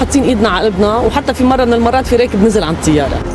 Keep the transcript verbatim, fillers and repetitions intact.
حاطين ايدنا على قلبنا، وحتى في مره من المرات في راكب نزل عن الطياره.